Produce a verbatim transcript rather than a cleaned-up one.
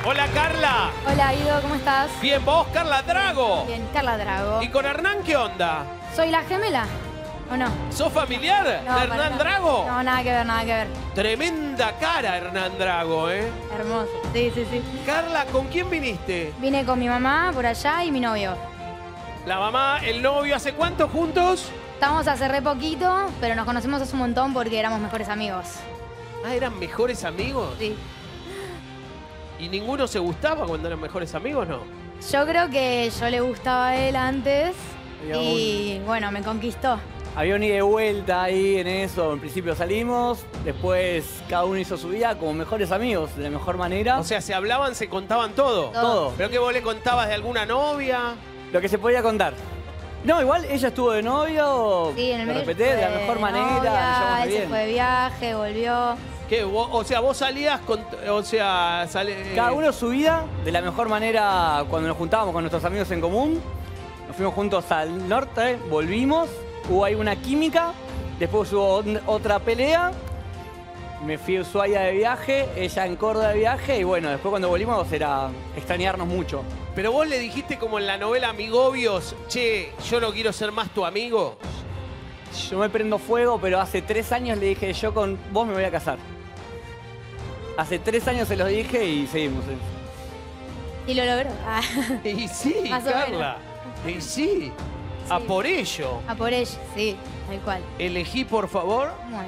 Hola, Carla. Hola, Ido, ¿cómo estás? Bien, vos, Carla Drago. Bien, Carla Drago. ¿Y con Hernán qué onda? ¿Soy la gemela o no? ¿Sos familiar No, de para Hernán nada. Drago? No, nada que ver, nada que ver. Tremenda cara, Hernán Drago, ¿eh? Hermoso. Sí, sí, sí. Carla, ¿con quién viniste? Vine con mi mamá por allá y mi novio. La mamá, el novio, ¿hace cuánto juntos? Estamos hace re poquito, pero nos conocemos hace un montón porque éramos mejores amigos. Ah, ¿eran mejores amigos? Sí. ¿Y ninguno se gustaba cuando eran mejores amigos, no? Yo creo que yo le gustaba a él antes Había y bueno, me conquistó. Había un ida y vuelta ahí en eso. En principio salimos, después cada uno hizo su vida como mejores amigos, de la mejor manera. O sea, se hablaban, se contaban todo. Todo. todo. ¿Pero que vos le contabas de alguna novia? Lo que se podía contar. No, igual ella estuvo de novio, Sí, en el lo medio repeté, de la fue mejor manera, novia, nos llevamos él se bien. fue de viaje, volvió. ¿Qué? Vos- o sea, vos salías con... O sea, sale... Cada uno su vida, de la mejor manera cuando nos juntábamos con nuestros amigos en común. Nos fuimos juntos al norte, volvimos, hubo ahí una química, después hubo otra pelea. Me fui a Ushuaia de viaje, ella en Córdoba de viaje y bueno, después cuando volvimos era extrañarnos mucho. Pero vos le dijiste como en la novela Amigobios, che, yo no quiero ser más tu amigo. Yo me prendo fuego, pero hace tres años le dije, yo con vos me voy a casar. Hace tres años se los dije y seguimos. Y lo logró. Ah, Y sí, Más o Carla. Y sí. A Sí. por ello. a por ella, sí, tal cual. Elegí, por favor. Bueno.